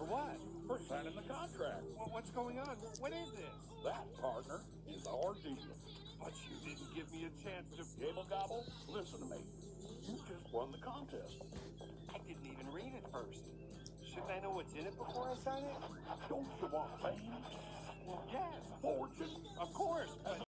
what? For signing the contract. What's going on? What is this? That, partner, is our deal. But you didn't give me a chance to... Gable Gobble, listen to me. You just won the contest. I didn't even read it first. Shouldn't I know what's in it before I sign it? Don't you want fame? Well, yes. Fortune? Of course, but...